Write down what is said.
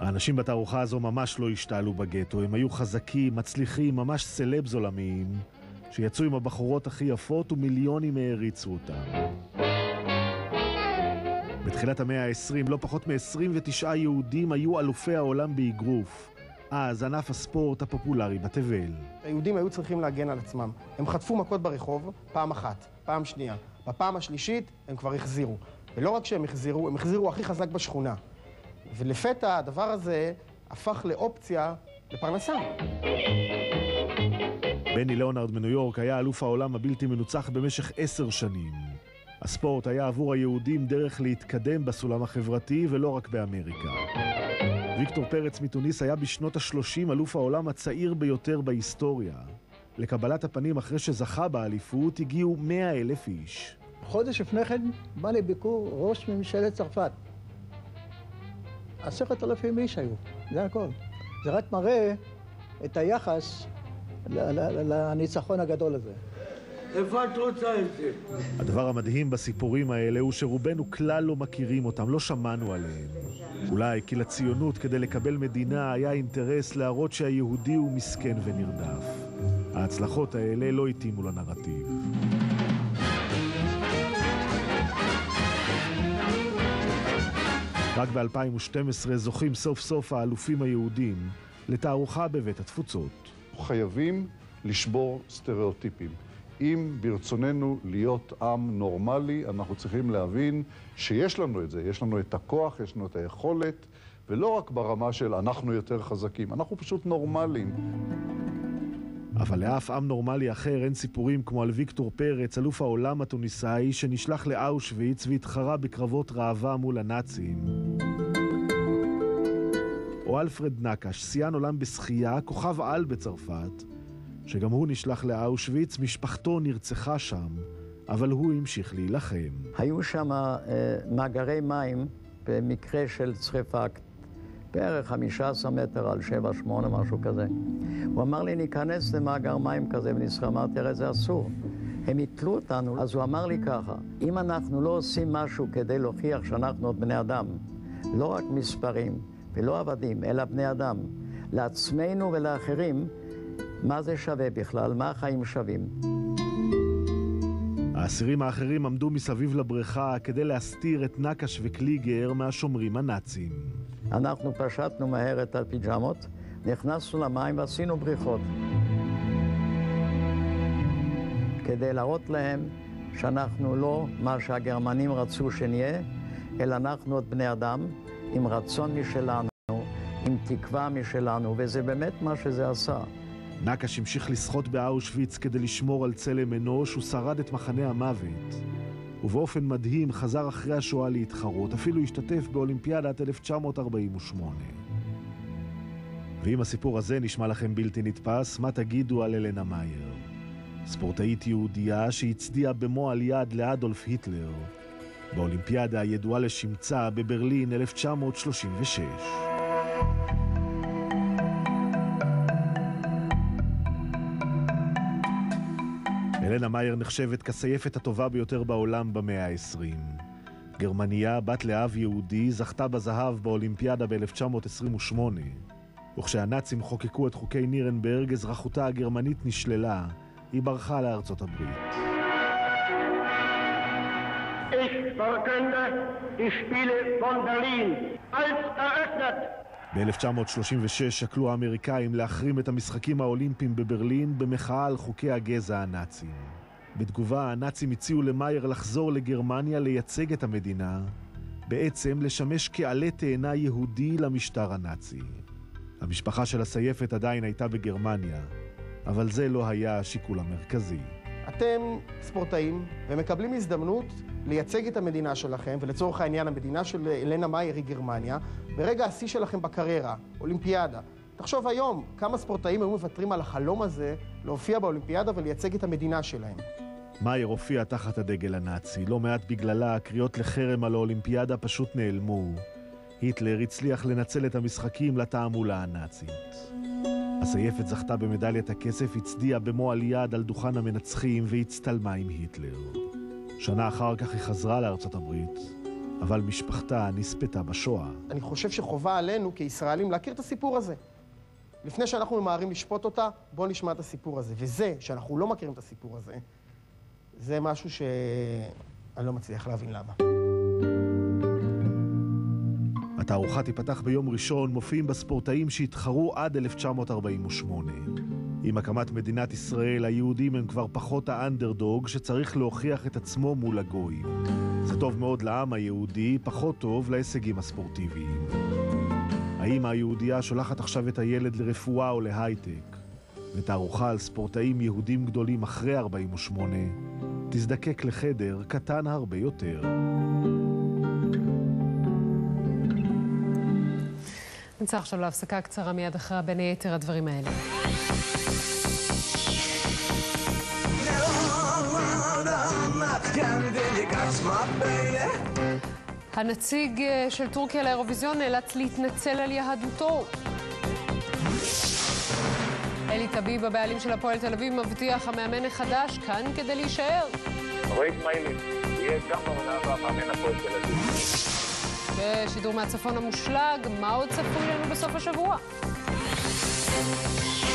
האנשים בתערוכה הזו ממש לא השתעלו בגטו, הם היו חזקים, מצליחים, ממש סלבס עולמיים, שיצאו עם הבחורות הכי יפות ומיליונים העריצו אותם. בתחילת המאה ה-20 לא פחות מ-29 יהודים היו אלופי העולם באגרוף. אז ענף הספורט הפופולרי בתבל. היהודים היו צריכים להגן על עצמם. הם חטפו מכות ברחוב פעם אחת, פעם שנייה. בפעם השלישית הם כבר החזירו. ולא רק שהם החזירו, הם החזירו הכי חזק בשכונה. ולפתע הדבר הזה הפך לאופציה לפרנסה. בני ליאונרד מניו יורק היה אלוף העולם הבלתי מנוצח במשך 10 שנים. הספורט היה עבור היהודים דרך להתקדם בסולם החברתי ולא רק באמריקה. ויקטור פרץ מתוניס היה בשנות ה-30 אלוף העולם הצעיר ביותר בהיסטוריה. לקבלת הפנים אחרי שזכה באליפות הגיעו 100,000 איש. חודש לפני כן בא לביקור ראש ממשלת צרפת. 10,000 איש היו, זה הכל. זה רק מראה את היחס לניצחון הגדול הזה. איפה את רוצה את זה? הדבר המדהים בסיפורים האלה הוא שרובנו כלל לא מכירים אותם, לא שמענו עליהם. אולי כי לציונות כדי לקבל מדינה היה אינטרס להראות שהיהודי הוא מסכן ונרדף. ההצלחות האלה לא התאימו לנרטיב. רק ב-2012 זוכים סוף סוף האלופים היהודים לתערוכה בבית התפוצות. חייבים לשבור סטריאוטיפים. אם ברצוננו להיות עם נורמלי, אנחנו צריכים להבין שיש לנו את זה. יש לנו את הכוח, יש לנו את היכולת, ולא רק ברמה של אנחנו יותר חזקים, אנחנו פשוט נורמליים. אבל לאף עם נורמלי אחר אין סיפורים כמו על ויקטור פרץ, אלוף העולם התוניסאי, שנשלח לאושוויץ והתחרה בקרבות ראווה מול הנאצים. או אלפרד נקש, שיאן עולם בשחייה, כוכב על בצרפת, שגם הוא נשלח לאושוויץ, משפחתו נרצחה שם, אבל הוא המשיך להילחם. היו שם מאגרי מים במקרה של שריפה, בערך 15 מטר על 7-8, משהו כזה. הוא אמר לי, ניכנס למאגר מים כזה ונשחה, אמרתי, הרי זה אסור. הם יתלו אותנו, אז הוא אמר לי ככה, אם אנחנו לא עושים משהו כדי להוכיח שאנחנו עוד בני אדם, לא רק מספרים ולא עבדים, אלא בני אדם, לעצמנו ולאחרים, מה זה שווה בכלל? מה החיים שווים? האסירים האחרים עמדו מסביב לבריכה כדי להסתיר את נקש וקליגר מהשומרים הנאצים. אנחנו פשטנו מהר את הפיג'מות, נכנסנו למים ועשינו בריכות. כדי להראות להם שאנחנו לא מה שהגרמנים רצו שנהיה, אלא אנחנו עוד בני אדם עם רצון משלנו, עם תקווה משלנו, וזה באמת מה שזה עשה. נקש המשיך לשחות באושוויץ כדי לשמור על צלם אנוש, הוא שרד את מחנה המוות. ובאופן מדהים חזר אחרי השואה להתחרות, אפילו השתתף באולימפיאדת 1948. ואם הסיפור הזה נשמע לכם בלתי נתפס, מה תגידו על אלנה מאייר? ספורטאית יהודייה שהצדיעה במו על יד לאדולף היטלר, באולימפיאדה הידועה לשמצה בברלין 1936. אלנה מאייר נחשבת כסייפת הטובה ביותר בעולם במאה ה-20. גרמניה, בת לאב יהודי, זכתה בזהב באולימפיאדה ב-1928. וכשהנאצים חוקקו את חוקי נירנברג, אזרחותה הגרמנית נשללה. היא ברחה לארצות הברית. Ich verkünde die Spiele von Berlin als eröffnet. ב-1936 שקלו האמריקאים להחרים את המשחקים האולימפיים בברלין במחאה על חוקי הגזע הנאצים. בתגובה, הנאצים הציעו למאייר לחזור לגרמניה לייצג את המדינה, בעצם לשמש כעלה תאנה יהודי למשטר הנאצי. המשפחה של הסייפת עדיין הייתה בגרמניה, אבל זה לא היה השיקול המרכזי. אתם ספורטאים ומקבלים הזדמנות לייצג את המדינה שלכם, ולצורך העניין המדינה של אלנה מאייר היא גרמניה, ברגע השיא שלכם בקריירה, אולימפיאדה. תחשוב היום כמה ספורטאים היו מוותרים על החלום הזה להופיע באולימפיאדה ולייצג את המדינה שלהם. מאייר הופיע תחת הדגל הנאצי, לא מעט בגללה הקריאות לחרם על האולימפיאדה פשוט נעלמו. היטלר הצליח לנצל את המשחקים לתעמולה הנאצית. הסייפת זכתה במדליית הכסף, הצדיעה במו על יד על דוכן המנצחים והצטלמה עם היטלר. שנה אחר כך היא חזרה לארצות הברית, אבל משפחתה נספתה בשואה. אני חושב שחובה עלינו כישראלים להכיר את הסיפור הזה. לפני שאנחנו ממהרים לשפוט אותה, בואו נשמע את הסיפור הזה. וזה, שאנחנו לא מכירים את הסיפור הזה, זה משהו שאני לא מצליח להבין למה. התערוכה תיפתח ביום ראשון, מופיעים בספורטאים שהתחרו עד 1948. עם הקמת מדינת ישראל, היהודים הם כבר פחות האנדרדוג שצריך להוכיח את עצמו מול הגויים. זה טוב מאוד לעם היהודי, פחות טוב להישגים הספורטיביים. האמא היהודייה שולחת עכשיו את הילד לרפואה או להייטק, ותערוכה על ספורטאים יהודים גדולים אחרי 48 תזדקק לחדר קטן הרבה יותר. נצא עכשיו להפסקה קצרה מיד אחרי בין היתר הדברים האלה. הנציג של טורקיה לאירוויזיון נאלץ להתנצל על יהדותו. אלי טביב, הבעלים של הפועל תל אביב, מבטיח המאמן החדש כאן כדי להישאר. רועי אסמאעילי, יהיה גם בעונה הבאה מאמן הפועל תל אביב. בשידור מהצפון המושלג, מה עוד צפוי לנו בסוף השבוע?